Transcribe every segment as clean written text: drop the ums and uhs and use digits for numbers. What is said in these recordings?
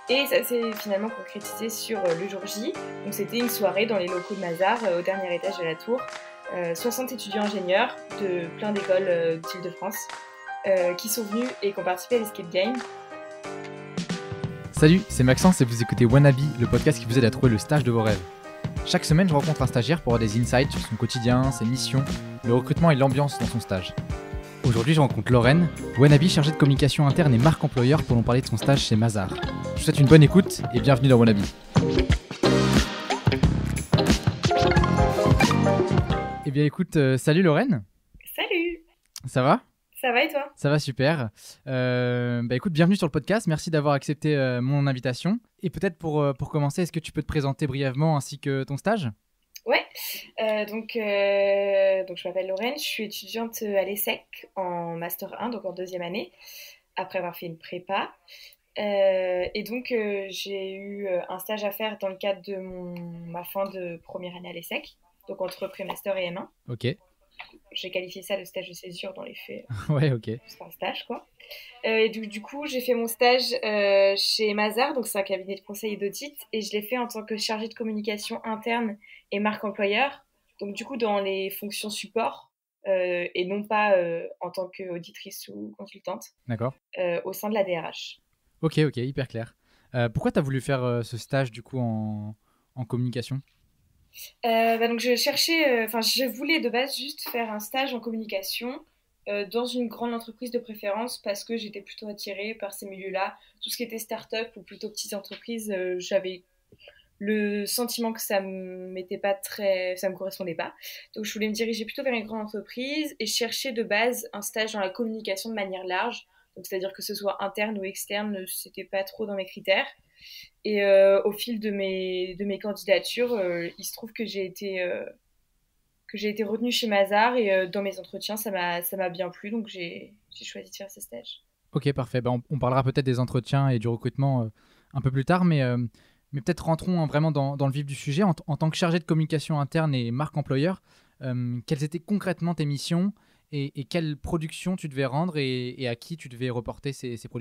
Et ça s'est finalement concrétisé sur le jour J. Donc c'était une soirée dans les locaux de Mazars, au dernier étage de la tour. 60 étudiants ingénieurs de plein d'écoles d'Île-de-France qui sont venus et qui ont participé à l'escape game. Salut, c'est Maxence et vous écoutez Wannabe, le podcast qui vous aide à trouver le stage de vos rêves. Chaque semaine, je rencontre un stagiaire pour avoir des insights sur son quotidien, ses missions, le recrutement et l'ambiance dans son stage. Aujourd'hui, je rencontre Lorraine, Wannabe chargée de communication interne et marque employeur pour nous parler de son stage chez Mazars. Je vous souhaite une bonne écoute et bienvenue dans Wannabe. Eh bien écoute, salut Lorraine. Salut. Ça va ? Ça va et toi ? Ça va super. Écoute, bienvenue sur le podcast. Merci d'avoir accepté mon invitation. Et peut-être pour commencer, est-ce que tu peux te présenter brièvement ainsi que ton stage ? Ouais. Donc je m'appelle Lorraine. Je suis étudiante à l'ESSEC en Master 1, donc en deuxième année, après avoir fait une prépa. Et donc j'ai eu un stage à faire dans le cadre de ma fin de première année à l'ESSEC, donc entre pré-master et M1. Ok. J'ai qualifié ça de stage de césure dans les faits. Ouais, ok. C'est un stage, quoi. Et du coup, j'ai fait mon stage chez Mazars, donc c'est un cabinet de conseil et d'audit, et je l'ai fait en tant que chargée de communication interne et marque employeur, donc du coup dans les fonctions support, et non pas en tant qu'auditrice ou consultante, D'accord. au sein de la DRH. Ok, hyper clair. Pourquoi tu as voulu faire ce stage du coup en communication ? Donc je voulais de base juste faire un stage en communication dans une grande entreprise de préférence parce que j'étais plutôt attirée par ces milieux-là. Tout ce qui était start-up ou plutôt petites entreprises, j'avais le sentiment que ça me correspondait pas. Donc je voulais me diriger plutôt vers une grande entreprise et chercher de base un stage dans la communication de manière large. Donc c'est-à-dire que ce soit interne ou externe, c'était pas trop dans mes critères. Et au fil de mes candidatures, il se trouve que j'ai été retenue chez Mazars et dans mes entretiens, ça m'a bien plu, donc j'ai choisi de faire ce stage. Ok, parfait. On parlera peut-être des entretiens et du recrutement un peu plus tard, mais peut-être rentrons vraiment dans le vif du sujet. En tant que chargé de communication interne et marque employeur, quelles étaient concrètement tes missions et quelles productions tu devais rendre et à qui tu devais reporter ces productions ?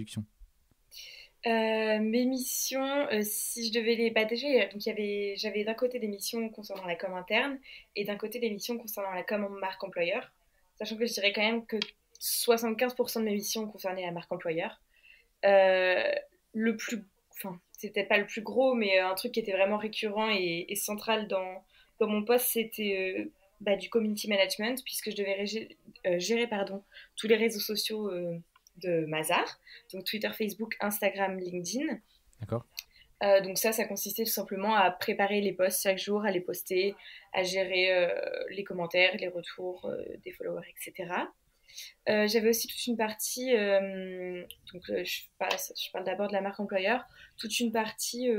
Mes missions, si je devais les... déjà, j'avais d'un côté des missions concernant la com interne et d'un côté des missions concernant la com en marque employeur, sachant que je dirais quand même que 75% de mes missions concernaient la marque employeur. C'est peut-être pas le plus gros, mais un truc qui était vraiment récurrent et central dans mon poste, c'était du community management, puisque je devais gérer tous les réseaux sociaux de Mazars, donc Twitter, Facebook, Instagram, LinkedIn. D'accord. Donc ça consistait tout simplement à préparer les posts chaque jour, à les poster, à gérer les commentaires, les retours des followers, etc. J'avais aussi toute une partie, je parle d'abord de la marque employeur, toute une partie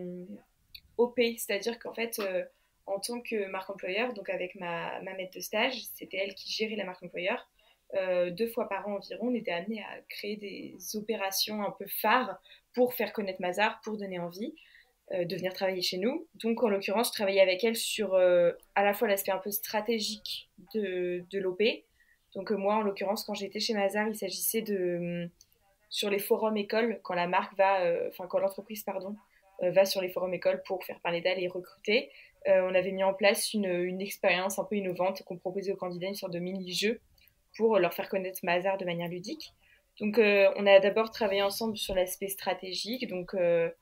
OP, c'est-à-dire qu'en fait, en tant que marque employeur, donc avec ma maître de stage, c'était elle qui gérait la marque employeur. 2 fois par an environ, on était amené à créer des opérations un peu phares pour faire connaître Mazars, pour donner envie de venir travailler chez nous. Donc en l'occurrence, je travaillais avec elle sur à la fois l'aspect un peu stratégique de l'OP. Donc moi, en l'occurrence, quand j'étais chez Mazars, il s'agissait de sur les forums écoles, quand la marque quand l'entreprise va sur les forums écoles pour faire parler d'elle et recruter. On avait mis en place une expérience un peu innovante qu'on proposait aux candidats, une sorte de mini-jeu pour leur faire connaître Mazars de manière ludique. Donc on a d'abord travaillé ensemble sur l'aspect stratégique, donc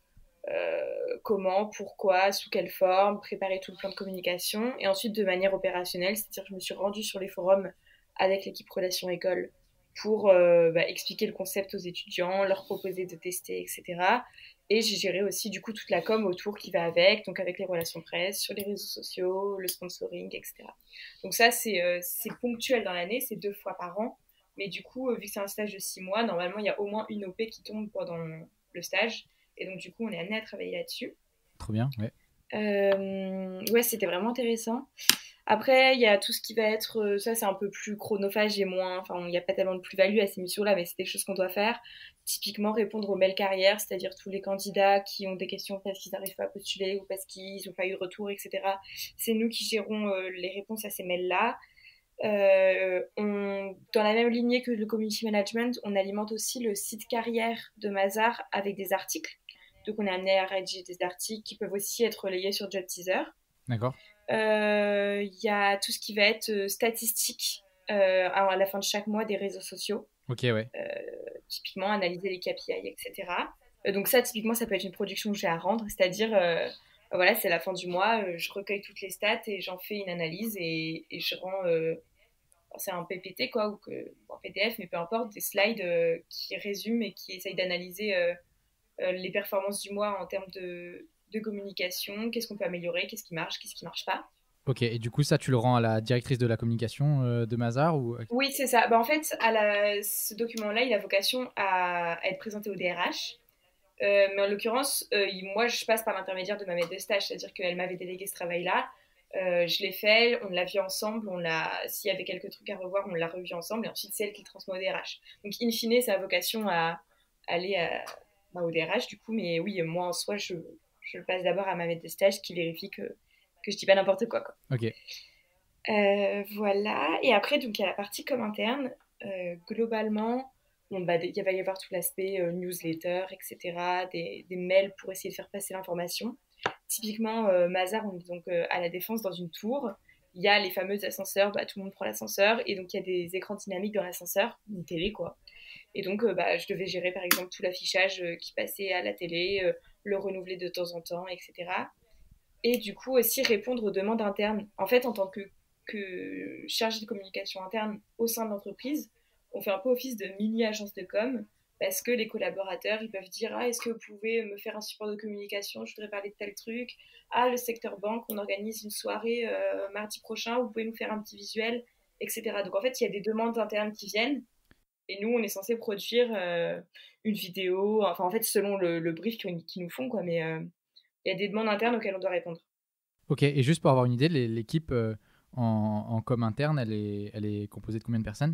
comment, pourquoi, sous quelle forme, préparer tout le plan de communication, et ensuite de manière opérationnelle, c'est-à-dire que je me suis rendue sur les forums avec l'équipe Relations École pour expliquer le concept aux étudiants, leur proposer de tester, etc. Et j'ai géré aussi du coup toute la com autour qui va avec, donc avec les relations presse, sur les réseaux sociaux, le sponsoring, etc. Donc ça, c'est ponctuel dans l'année, c'est 2 fois par an. Mais du coup, vu que c'est un stage de 6 mois, normalement, il y a au moins une OP qui tombe pendant le stage. Et donc, du coup, on est amené à travailler là-dessus. Trop bien, ouais. Ouais, c'était vraiment intéressant. Après, il y a tout ce qui va être... ça, c'est un peu plus chronophage et moins... Enfin, il n'y a pas tellement de plus-value à ces missions-là, mais c'est des choses qu'on doit faire. Typiquement, répondre aux mails carrières, c'est-à-dire tous les candidats qui ont des questions parce qu'ils n'arrivent pas à postuler ou parce qu'ils n'ont pas eu de retour, etc. C'est nous qui gérons les réponses à ces mails-là. Dans la même lignée que le community management, on alimente aussi le site carrière de Mazars avec des articles Donc, on est amené à rédiger des articles qui peuvent aussi être relayés sur Job Teaser. D'accord. Il y a tout ce qui va être statistique à la fin de chaque mois des réseaux sociaux. Ok, ouais. Typiquement, analyser les KPI, etc. Donc ça, typiquement, ça peut être une production que j'ai à rendre. C'est-à-dire, voilà, c'est la fin du mois, je recueille toutes les stats et j'en fais une analyse et je rends... c'est un PPT, quoi, ou un PDF, mais peu importe, des slides qui résument et qui essayent d'analyser les performances du mois en termes de communication, qu'est-ce qu'on peut améliorer, qu'est-ce qui marche pas. Ok, et du coup, ça, tu le rends à la directrice de la communication de Mazar ou... Oui, c'est ça. En fait, ce document-là, il a vocation à être présenté au DRH. Mais en l'occurrence, moi, je passe par l'intermédiaire de ma maître de stage, c'est-à-dire qu'elle m'avait délégué ce travail-là. Je l'ai fait, on l'a vu ensemble, s'il y avait quelques trucs à revoir, on l'a revu ensemble, et ensuite c'est elle qui le transmet au DRH. Donc, in fine, ça a vocation à aller au DRH, du coup, mais oui, moi, en soi, je le passe d'abord à ma maître de stage qui vérifie que je dis pas n'importe quoi, quoi. Ok. Voilà, et après, donc, il y a la partie com interne. Globalement, il va y avoir tout l'aspect newsletter, etc., des mails pour essayer de faire passer l'information. Typiquement, Mazar, on est donc à la Défense dans une tour. Il y a les fameux ascenseurs, tout le monde prend l'ascenseur, et donc il y a des écrans dynamiques dans l'ascenseur, une télé quoi. Et donc je devais gérer par exemple tout l'affichage qui passait à la télé, le renouveler de temps en temps, etc. Et du coup aussi répondre aux demandes internes. En fait, en tant que chargé de communication interne au sein de l'entreprise, on fait un peu office de mini-agence de com parce que les collaborateurs, ils peuvent dire « Ah, est-ce que vous pouvez me faire un support de communication? Je voudrais parler de tel truc. Ah, le secteur banque, on organise une soirée mardi prochain, vous pouvez nous faire un petit visuel, etc. » Donc en fait, il y a des demandes internes qui viennent et nous, on est censé produire une vidéo, enfin en fait, selon le brief qu'ils nous font, quoi, mais il y a des demandes internes auxquelles on doit répondre. Ok, et juste pour avoir une idée, l'équipe en com interne, elle est composée de combien de personnes?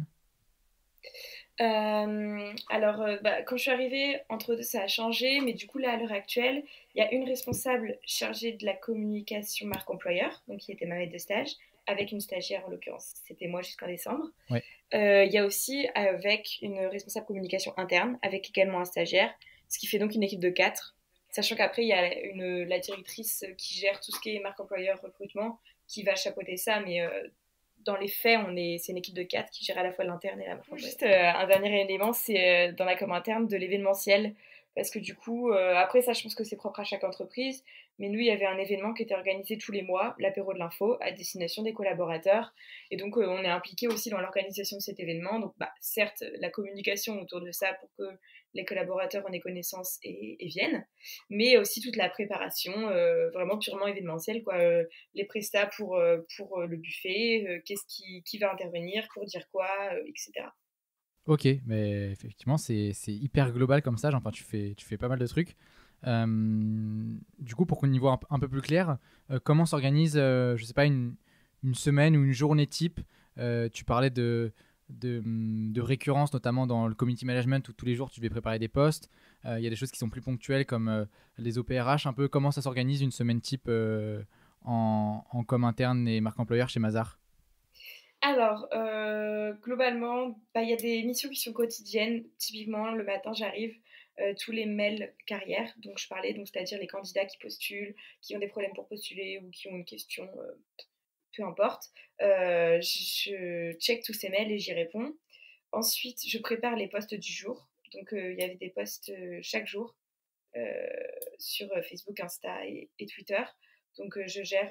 Quand je suis arrivée, entre deux, ça a changé, mais du coup, là, à l'heure actuelle, il y a une responsable chargée de la communication marque employeur, donc qui était ma maître de stage, avec une stagiaire en l'occurrence, c'était moi jusqu'en décembre. Ouais. Il y a aussi avec une responsable communication interne, avec également un stagiaire, ce qui fait donc une équipe de 4. Sachant qu'après, il y a la directrice qui gère tout ce qui est marque employeur, recrutement, qui va chapeauter ça, mais dans les faits, c'est une équipe de 4 qui gère à la fois l'interne et la marque employeur. Juste un dernier élément, c'est dans la com interne de l'événementiel. Parce que du coup, après ça, je pense que c'est propre à chaque entreprise. Mais nous, il y avait un événement qui était organisé tous les mois, l'apéro de l'info, à destination des collaborateurs. Et donc, on est impliqué aussi dans l'organisation de cet événement. Donc, certes, la communication autour de ça pour que les collaborateurs en aient connaissance et viennent, mais aussi toute la préparation, vraiment purement événementielle, quoi. Les prestats pour le buffet, qui va intervenir, pour dire quoi, etc. Ok, mais effectivement, c'est hyper global comme ça. Enfin, tu fais pas mal de trucs. Du coup, pour qu'on y voit un peu plus clair, comment s'organise, je sais pas, une semaine ou une journée type? Tu parlais de récurrence, notamment dans le community management où tous les jours tu devais préparer des posts. Il y a des choses qui sont plus ponctuelles comme les OPRH. Un peu comment ça s'organise une semaine type en com interne et marque employeur chez Mazar? Alors, globalement, il y a des missions qui sont quotidiennes. Typiquement, le matin, j'arrive, tous les mails carrière, donc je parlais, donc c'est-à-dire les candidats qui postulent, qui ont des problèmes pour postuler ou qui ont une question, peu importe. Je check tous ces mails et j'y réponds. Ensuite, je prépare les posts du jour. Donc, il y avait des posts chaque jour sur Facebook, Insta et Twitter. Donc, je gère...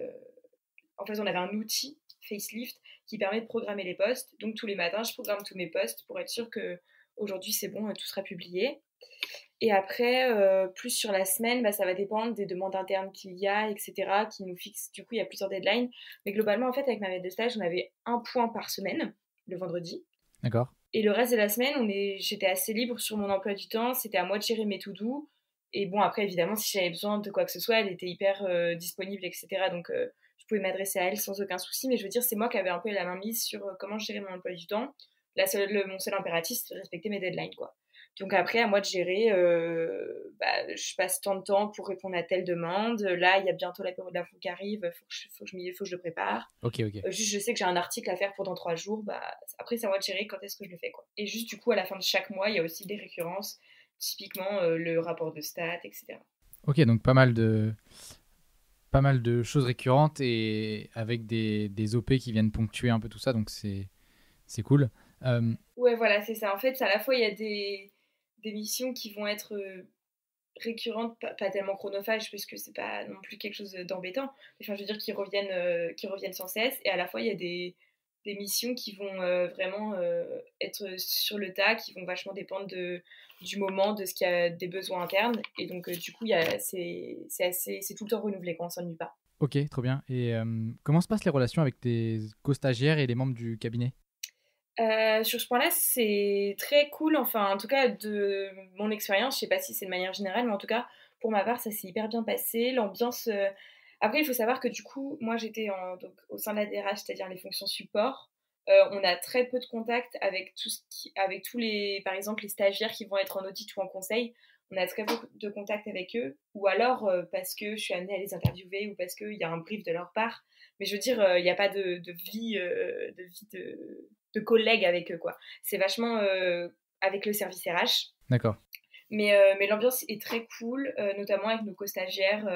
En fait, on avait un outil, Facelift, qui permet de programmer les posts. Donc, tous les matins, je programme tous mes posts pour être sûr que aujourd'hui c'est bon, tout sera publié. Et après, plus sur la semaine, ça va dépendre des demandes internes qu'il y a, etc., qui nous fixent. Du coup, il y a plusieurs deadlines. Mais globalement, en fait, avec ma maître de stage, on avait un point par semaine, le vendredi. D'accord. Et le reste de la semaine, j'étais assez libre sur mon emploi du temps. C'était à moi de gérer mes to-do. Et bon, après, évidemment, si j'avais besoin de quoi que ce soit, elle était hyper disponible, etc. Donc, je pouvais m'adresser à elle sans aucun souci. Mais je veux dire, c'est moi qui avais un peu la main mise sur comment gérer mon emploi du temps. Mon seul impératif, c'était de respecter mes deadlines, quoi. Donc après, à moi de gérer, je passe tant de temps pour répondre à telle demande. Là, il y a bientôt la période d'info qui arrive, faut que je le prépare. Ok. Juste, je sais que j'ai un article à faire pour dans 3 jours. Après, c'est à moi de gérer quand est-ce que je le fais, quoi. Et juste, du coup, à la fin de chaque mois, il y a aussi des récurrences. typiquement le rapport de stats, etc. Ok, donc pas mal de choses récurrentes et avec des OP qui viennent ponctuer un peu tout ça, donc c'est cool. Ouais, voilà, c'est ça. En fait, à la fois, il y a des missions qui vont être récurrentes, pas tellement chronophages, parce que c'est pas non plus quelque chose d'embêtant. Enfin, je veux dire, qui reviennent sans cesse. Et à la fois, il y a des missions qui vont vraiment être sur le tas, qui vont vachement dépendre du moment, de ce qu'il y a des besoins internes. Et donc, du coup, c'est tout le temps renouvelé, quoi, on s'ennuie pas. Ok, trop bien. Et comment se passent les relations avec tes co-stagiaires et les membres du cabinet? Sur ce point-là, c'est très cool. Enfin, en tout cas, de mon expérience, je sais pas si c'est de manière générale, mais en tout cas, pour ma part, ça s'est hyper bien passé. L'ambiance. Après, il faut savoir que du coup, moi, j'étais donc, au sein de la DRH, c'est-à-dire les fonctions support. On a très peu de contact avec avec tous les, par exemple, les stagiaires qui vont être en audit ou en conseil. On a très peu de contact avec eux, ou alors parce que je suis amenée à les interviewer ou parce qu'il y a un brief de leur part. Mais je veux dire, il n'y a pas de vie, de collègues avec eux, quoi. C'est vachement avec le service RH. D'accord. Mais l'ambiance est très cool, notamment avec nos co-stagiaires.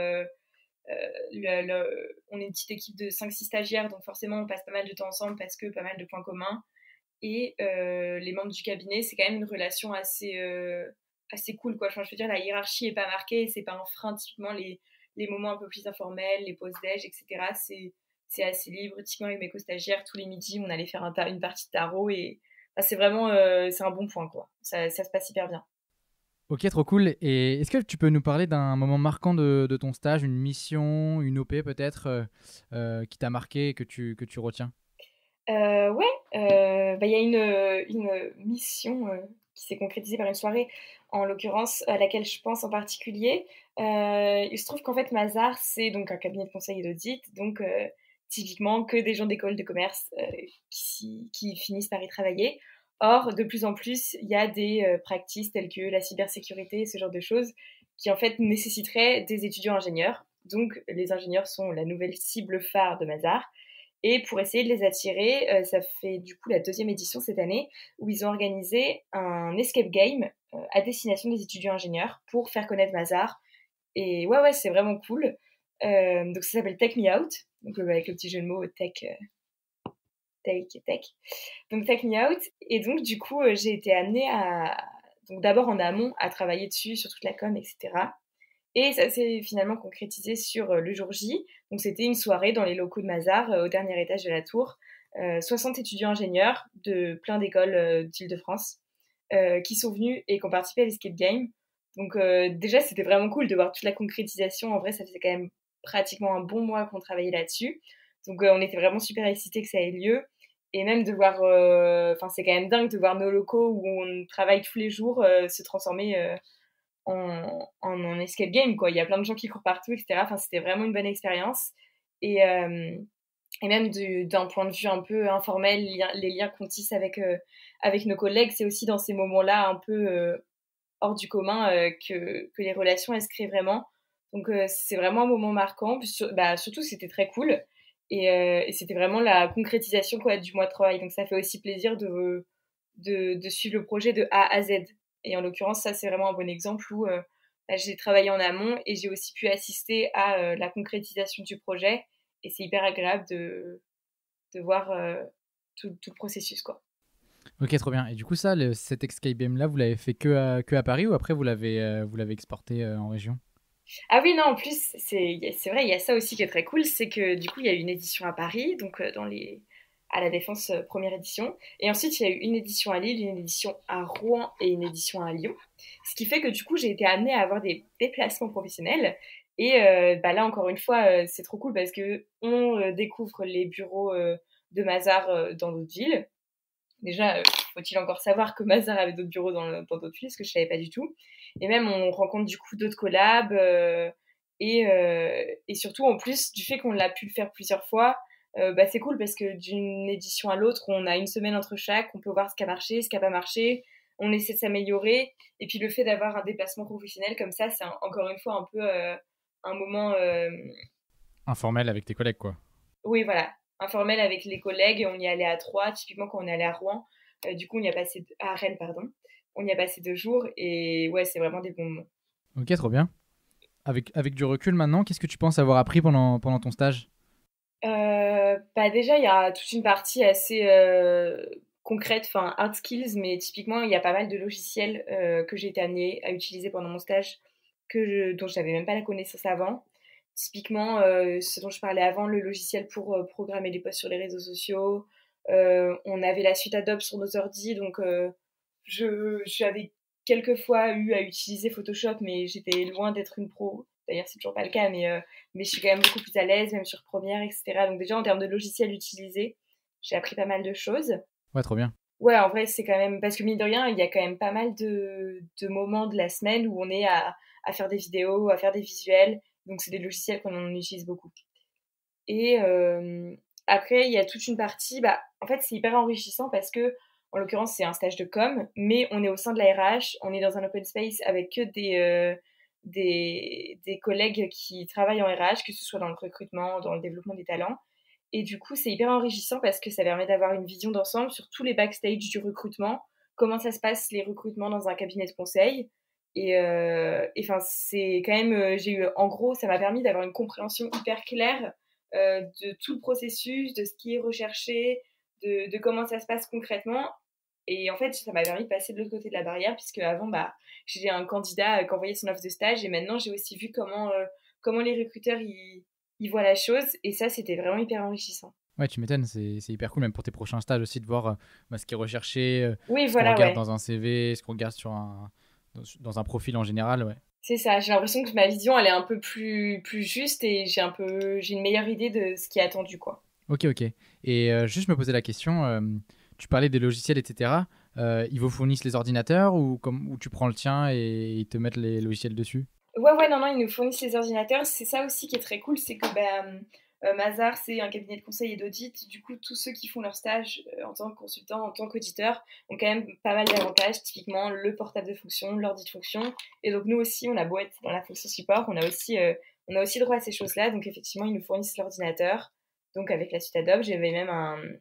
On est une petite équipe de 5-6 stagiaires, donc forcément on passe pas mal de temps ensemble parce que pas mal de points communs. Et les membres du cabinet, c'est quand même une relation assez cool, quoi. Enfin, je veux dire, la hiérarchie est pas marquée, c'est pas un frein. Typiquement, les moments un peu plus informels, les pauses déj, etc., c'est assez libre. Typiquement, avec mes co-stagiaires, tous les midis, on allait faire une partie de tarot et enfin, c'est vraiment c'est un bon point, quoi. Ça se passe hyper bien. Ok, trop cool. Et est-ce que tu peux nous parler d'un moment marquant de ton stage, une mission, une OP peut-être, qui t'a marqué et que tu retiens? Ouais, bah, il y a une mission qui s'est concrétisée par une soirée, en l'occurrence, à laquelle je pense en particulier. Il se trouve qu'en fait, Mazars, c'est donc un cabinet de conseil et d'audit, donc typiquement que des gens d'école de commerce qui finissent par y travailler. Or, de plus en plus, il y a des practices telles que la cybersécurité, ce genre de choses, qui en fait nécessiteraient des étudiants ingénieurs. Donc, les ingénieurs sont la nouvelle cible phare de Mazars. Et pour essayer de les attirer, ça fait du coup la deuxième édition cette année où ils ont organisé un escape game à destination des étudiants ingénieurs pour faire connaître Mazars. Et ouais, ouais, c'est vraiment cool. Donc ça s'appelle Take Me Out, donc avec le petit jeu de mots take et tech. Donc Take Me Out. Et donc du coup, j'ai été amenée donc d'abord en amont à travailler dessus, sur toute la com, etc. Et ça s'est finalement concrétisé sur le jour J. Donc c'était une soirée dans les locaux de Mazars, au dernier étage de la tour. 60 étudiants ingénieurs de plein d'écoles d'Île-de-France qui sont venus et qui ont participé à l'Escape Game. Donc déjà, c'était vraiment cool de voir toute la concrétisation. En vrai, ça faisait quand même pratiquement un bon mois qu'on travaillait là-dessus. Donc on était vraiment super excités que ça ait lieu. Et même de voir, enfin c'est quand même dingue de voir nos locaux où on travaille tous les jours se transformer en escape game, quoi. Il y a plein de gens qui courent partout, etc. Enfin, c'était vraiment une bonne expérience. Et, euh, et même d'un point de vue un peu informel, les liens qu'on tisse avec nos collègues, c'est aussi dans ces moments-là un peu hors du commun que les relations, elles se créent vraiment. Donc, c'est vraiment un moment marquant. Puis surtout, c'était très cool. Et c'était vraiment la concrétisation, quoi, du mois de travail. Donc, ça fait aussi plaisir de suivre le projet de A à Z. Et en l'occurrence, ça, c'est vraiment un bon exemple où j'ai travaillé en amont et j'ai aussi pu assister à la concrétisation du projet. Et c'est hyper agréable de voir tout le processus, quoi. Ok, trop bien. Et du coup, ça, cet escape game-là, vous l'avez fait que à Paris ou après vous l'avez exporté en région? Ah oui, non, en plus, c'est vrai, il y a ça aussi qui est très cool, c'est que du coup, il y a eu une édition à Paris, donc à la Défense, première édition. Et ensuite, il y a eu une édition à Lille, une édition à Rouen et une édition à Lyon. Ce qui fait que du coup, j'ai été amenée à avoir des déplacements professionnels. Et bah là, encore une fois, c'est trop cool parce que on découvre les bureaux de Mazars dans d'autres villes. Déjà, faut-il encore savoir que Mazars avait d'autres bureaux dans d'autres villes, ce que je savais pas du tout. Et même, on rencontre du coup d'autres collabs. Et surtout, en plus, du fait qu'on l'a pu le faire plusieurs fois, bah, c'est cool parce que d'une édition à l'autre, on a une semaine entre chaque, on peut voir ce qui a marché, ce qui a pas marché, on essaie de s'améliorer. Et puis le fait d'avoir un déplacement professionnel comme ça, c'est encore une fois un peu un moment, Informel avec tes collègues, quoi. oui, voilà, informel avec les collègues. On y allait à trois, typiquement quand on est allé à Rouen. Du coup, on y a passé à Rennes, pardon. On y a passé 2 jours et ouais, c'est vraiment des bons moments. Ok, trop bien. Avec du recul maintenant, qu'est-ce que tu penses avoir appris pendant ton stage? Déjà, il y a toute une partie assez concrète, enfin hard skills, mais typiquement, il y a pas mal de logiciels que j'ai été amenée à utiliser pendant mon stage dont je n'avais même pas la connaissance avant. Typiquement, ce dont je parlais avant, le logiciel pour programmer des posts sur les réseaux sociaux. On avait la suite Adobe sur nos ordi, donc j'avais quelques fois eu à utiliser Photoshop, mais j'étais loin d'être une pro. D'ailleurs, c'est toujours pas le cas, mais je suis quand même beaucoup plus à l'aise, même sur Premiere, etc. Donc déjà, en termes de logiciels utilisés, j'ai appris pas mal de choses. Ouais, trop bien. Ouais, en vrai, c'est quand même... Parce que mine de rien, il y a quand même pas mal de moments de la semaine où on est à faire des vidéos, à faire des visuels. Donc c'est des logiciels qu'on utilise beaucoup. Et après, il y a toute une partie... en fait, c'est hyper enrichissant parce que, en l'occurrence, c'est un stage de com, mais on est au sein de la RH, on est dans un open space avec que des collègues qui travaillent en RH, que ce soit dans le recrutement, dans le développement des talents. Et du coup, c'est hyper enrichissant parce que ça permet d'avoir une vision d'ensemble sur tous les backstage du recrutement, comment ça se passe les recrutements dans un cabinet de conseil. Et enfin, c'est quand même, en gros, ça m'a permis d'avoir une compréhension hyper claire de tout le processus, de ce qui est recherché, de comment ça se passe concrètement. Et en fait, ça m'a permis de passer de l'autre côté de la barrière, puisque avant, j'étais un candidat qui envoyait son offre de stage, et maintenant, j'ai aussi vu comment les recruteurs ils voient la chose, et ça, c'était vraiment hyper enrichissant. Ouais, tu m'étonnes, c'est hyper cool, même pour tes prochains stages aussi, de voir ce qui est recherché, Oui, ce qu'on voilà, regarde ouais. dans un CV, ce qu'on regarde dans un profil en général. Ouais. C'est ça, j'ai l'impression que ma vision, elle est un peu plus juste, et j'ai une meilleure idée de ce qui est attendu, quoi. Ok, ok. Et juste me poser la question, tu parlais des logiciels, etc. Ils vous fournissent les ordinateurs ou tu prends le tien et ils te mettent les logiciels dessus? Ouais, ouais, non, non, ils nous fournissent les ordinateurs. C'est ça aussi qui est très cool, c'est que Mazar, c'est un cabinet de conseil et d'audit. Du coup, tous ceux qui font leur stage en tant que consultant, en tant qu'auditeur, ont quand même pas mal d'avantages, typiquement le portable de fonction, l'ordi de fonction. Et donc, nous aussi, on a beau être dans la fonction support, on a aussi droit à ces choses-là. Donc, effectivement, ils nous fournissent l'ordinateur. Donc, avec la suite Adobe, j'avais même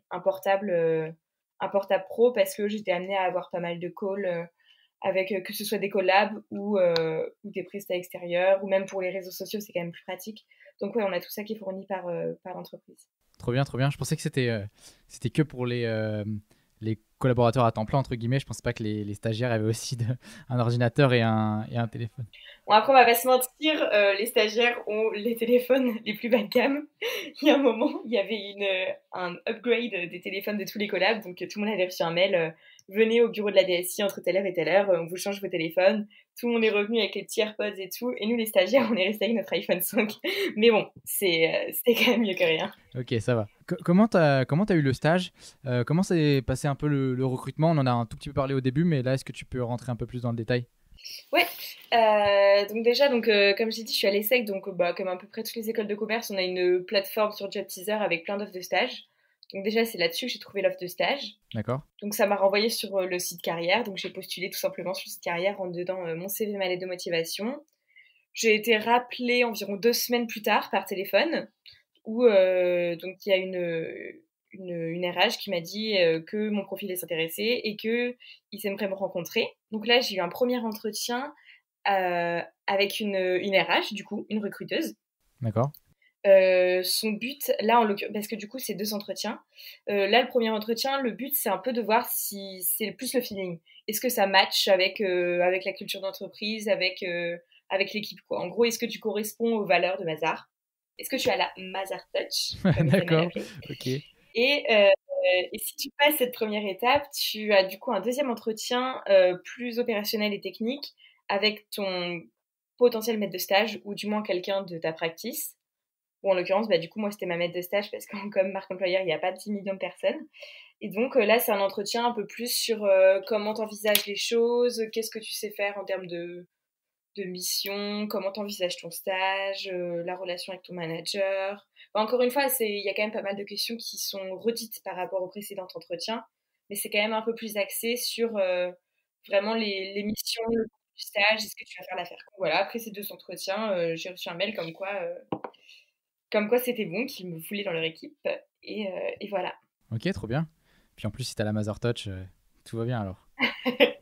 un portable pro parce que j'étais amenée à avoir pas mal de calls avec que ce soit des collabs ou des prestats extérieurs, ou même pour les réseaux sociaux, c'est quand même plus pratique. Donc ouais, on a tout ça qui est fourni par l'entreprise. Trop bien, trop bien. Je pensais que c'était que pour les collaborateurs à temps plein, entre guillemets. Je pensais pas que les stagiaires avaient aussi un ordinateur et un téléphone. Bon, après, on va pas se mentir, les stagiaires ont les téléphones les plus bas de gamme. Il y a un moment, il y avait un upgrade des téléphones de tous les collabs, donc tout le monde avait reçu un mail, venez au bureau de la DSI entre telle heure et telle heure, on vous change vos téléphones. Tout le monde est revenu avec les petits AirPods et tout, et nous les stagiaires, on est restés avec notre iPhone 5. Mais bon, c'est quand même mieux que rien. Ok, ça va. Comment t'as eu le stage? Comment s'est passé un peu le recrutement? On en a un tout petit peu parlé au début, mais là, est-ce que tu peux rentrer un peu plus dans le détail? Ouais, donc déjà, comme j'ai dit, je suis à l'ESSEC, donc comme à peu près toutes les écoles de commerce, on a une plateforme sur Job Teaser avec plein d'offres de stage. Donc déjà, c'est là-dessus que j'ai trouvé l'offre de stage. D'accord. Donc ça m'a renvoyé sur le site carrière, donc j'ai postulé tout simplement sur le site carrière en dedans mon CV, ma lettre de motivation. J'ai été rappelée environ 2 semaines plus tard par téléphone, où donc il y a une RH qui m'a dit que mon profil les intéressait et qu'ils aimeraient me rencontrer. Donc là, j'ai eu un premier entretien avec une RH, du coup, une recruteuse. D'accord. Son but, là, parce que du coup, c'est 2 entretiens. Là, le premier entretien, le but, c'est un peu de voir si c'est plus le feeling. Est-ce que ça match avec la culture d'entreprise, avec l'équipe, quoi. En gros, est-ce que tu corresponds aux valeurs de Mazar? Est-ce que tu as la Mazar Touch, comme ils aiment à D'accord. l'appeler? Ok. Et, et si tu passes cette première étape, tu as du coup un deuxième entretien plus opérationnel et technique avec ton potentiel maître de stage ou du moins quelqu'un de ta practice. Ou en l'occurrence, du coup, moi, c'était ma maître de stage parce que comme marque employeur, il n'y a pas 10 millions de personnes. Et donc là, c'est un entretien un peu plus sur comment tu envisages les choses, qu'est-ce que tu sais faire en termes de mission, comment tu envisages ton stage, la relation avec ton manager. Encore une fois, il y a quand même pas mal de questions qui sont redites par rapport au précédent entretien, mais c'est quand même un peu plus axé sur vraiment les missions, le contenu du stage, est-ce que tu vas faire l'affaire. Voilà, après ces 2 entretiens, j'ai reçu un mail comme quoi c'était bon, qu'ils me voulaient dans leur équipe, et voilà. Ok, trop bien. Puis en plus, si t'as la Mother Touch, tout va bien alors.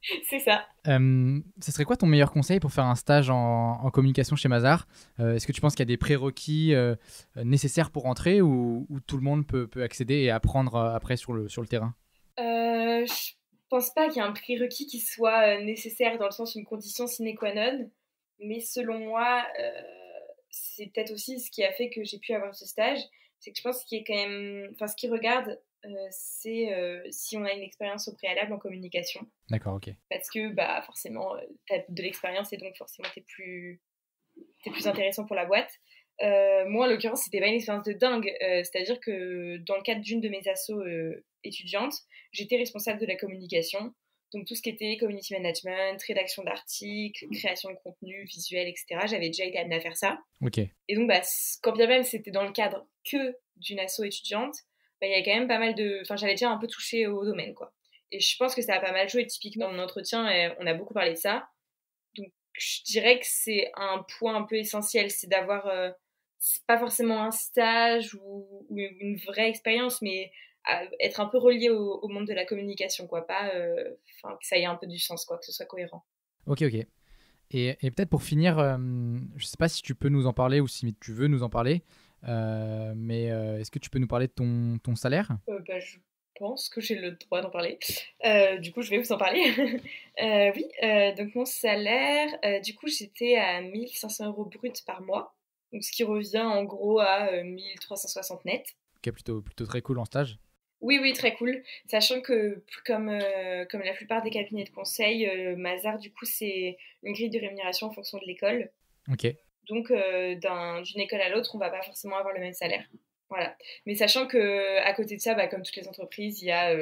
C'est ça. Ce serait quoi ton meilleur conseil pour faire un stage en communication chez Mazars? Est-ce que tu penses qu'il y a des prérequis nécessaires pour entrer ou tout le monde peut accéder et apprendre après sur le terrain? Je pense pas qu'il y ait un prérequis qui soit nécessaire dans le sens une condition sine qua non, mais selon moi, c'est peut-être aussi ce qui a fait que j'ai pu avoir ce stage, c'est que je pense qu'il est quand même, enfin ce qu'ils regardent, c'est si on a une expérience au préalable en communication, D'accord, ok. parce que bah forcément, t'as de l'expérience et donc forcément t'es plus intéressant pour la boîte. Moi, en l'occurrence, c'était pas une expérience de dingue. C'est-à-dire que dans le cadre d'une de mes assos étudiantes, j'étais responsable de la communication. Donc tout ce qui était community management, rédaction d'articles, création de contenu visuel, etc. J'avais déjà été amenée à faire ça. Ok. Et donc, bah, quand bien même c'était dans le cadre que d'une asso étudiante, bah, il y avait quand même pas mal de... Enfin, j'avais déjà un peu touché au domaine, quoi. Et je pense que ça a pas mal joué. Typiquement, dans mon entretien, on a beaucoup parlé de ça. Donc, je dirais que c'est un point un peu essentiel, c'est d'avoir c'est pas forcément un stage ou une vraie expérience, mais être un peu relié au monde de la communication, quoi. Pas, que ça ait un peu du sens, quoi, que ce soit cohérent. Ok. Et peut-être pour finir, je sais pas si tu peux nous en parler ou si tu veux nous en parler, mais est-ce que tu peux nous parler de ton salaire? Bah, je pense que j'ai le droit d'en parler. Du coup, je vais vous en parler. Oui, donc mon salaire, du coup, j'étais à 1 500 € brut par mois. Donc, ce qui revient en gros à 1 360 net. Ok, plutôt très cool en stage. Oui, très cool. Sachant que, comme la plupart des cabinets de conseil, Mazars, du coup, c'est une grille de rémunération en fonction de l'école. Ok. Donc, d'une école à l'autre, on va pas forcément avoir le même salaire. Voilà. Mais sachant que à côté de ça, bah, comme toutes les entreprises, il y a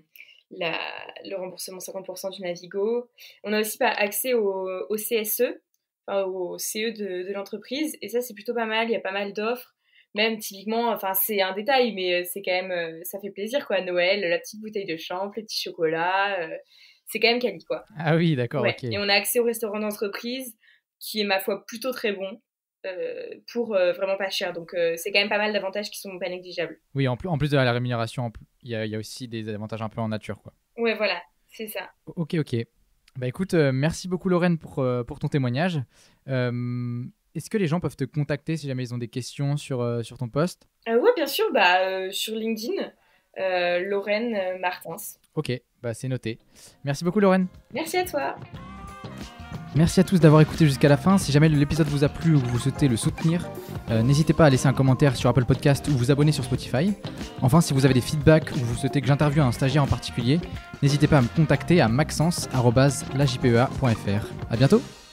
le remboursement 50% du Navigo. On a aussi accès au CSE, enfin, au CE de l'entreprise. Et ça, c'est plutôt pas mal. Il y a pas mal d'offres. Même typiquement, enfin, c'est un détail, mais c'est quand même, ça fait plaisir, quoi. Noël, la petite bouteille de champ, les petits chocolats. C'est quand même quali, quoi. Ah oui, d'accord, Ouais. ok. Et on a accès au restaurant d'entreprise, qui est, ma foi, plutôt très bon. Pour vraiment pas cher. Donc, c'est quand même pas mal d'avantages qui sont pas négligeables. Oui, en plus de la rémunération, il y a aussi des avantages un peu en nature, quoi. Ouais, voilà, c'est ça. Ok. Bah écoute, merci beaucoup Lorraine pour ton témoignage. Est-ce que les gens peuvent te contacter si jamais ils ont des questions sur ton poste? Ouais, bien sûr, bah, sur LinkedIn, Lorraine Martins. Ok, bah c'est noté. Merci beaucoup Lorraine. Merci à toi. Merci à tous d'avoir écouté jusqu'à la fin. Si jamais l'épisode vous a plu ou que vous souhaitez le soutenir, n'hésitez pas à laisser un commentaire sur Apple Podcast ou vous abonner sur Spotify. Enfin, si vous avez des feedbacks ou vous souhaitez que j'interviewe un stagiaire en particulier, n'hésitez pas à me contacter à maxence@lajpea.fr. À bientôt.